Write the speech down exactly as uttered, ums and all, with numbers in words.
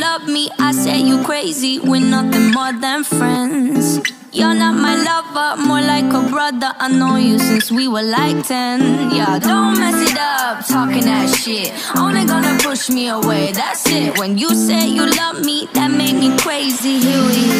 love me, I say you crazy. We're nothing more than friends. You're not my lover, more like a brother. I know you since we were like ten. Yeah, don't mess it up, talking that shit. Only gonna push me away, that's it. When you say you love me, that made me crazy. Here we